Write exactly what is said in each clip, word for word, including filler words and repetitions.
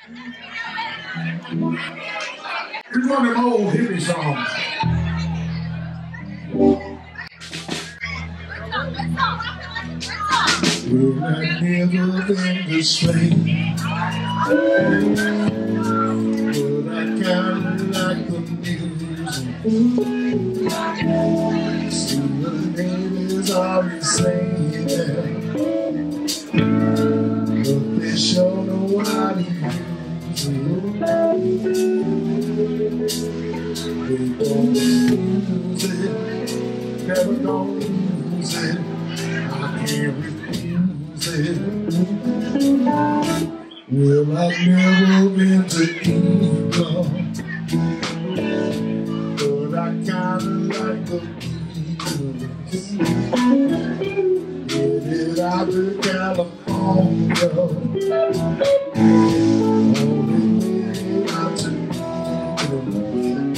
It's one of them old hippie songs. Well, I've never been this way, but I kinda like the music. See, the ladies always saying that, but they sure know how to use it. They don't use it, never don't use it. I can't refuse it. Well, I've never been to England, but I kinda like the Beatles. Headed out to California, only headed out to England.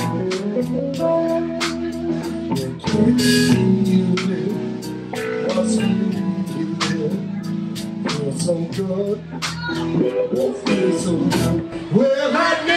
They can't feel it, what's feel it, feels so good, it feels so good. Well, I